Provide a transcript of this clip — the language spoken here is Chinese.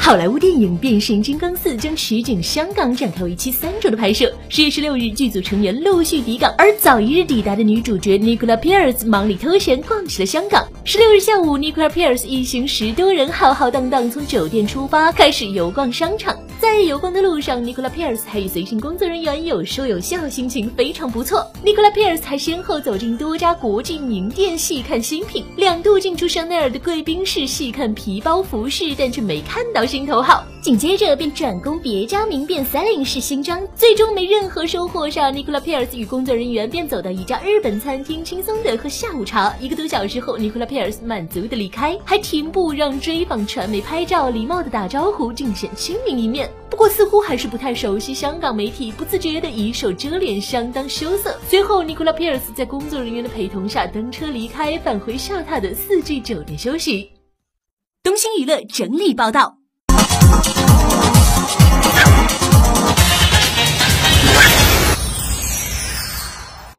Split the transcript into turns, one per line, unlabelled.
好莱坞电影《变形金刚4》将取景香港，展开为期3周的拍摄。10月16日，剧组成员陆续抵港，而早一日抵达的女主角 Nicola Pierce 忙里偷闲逛起了香港。16日下午 ，Nicola Pierce 一行10多人浩浩荡荡从酒店出发，开始游逛商场。在游逛的路上 ，Nicola Pierce 还与随行工作人员有说有笑，心情非常不错。Nicola Pierce 还先后走进多家国际名店细看新品，2度进出香奈儿的贵宾室细看皮包服饰，但却没看到心头好。紧接着便转攻别家名店301试新装，最终没任何收获上 ，Nicola Pierce 与工作人员便走到一家日本餐厅，轻松的喝下午茶。1个多小时后 ，Nicola Pierce 满足的离开，还停步让追访传媒拍照，礼貌的打招呼，尽显亲民一面。不过似乎还是不太熟悉香港媒体，不自觉的以手遮脸，相当羞涩。随后 ，Nicola Pierce 在工作人员的陪同下登车离开，返回下榻的4G酒店休息。东星娱乐整理报道。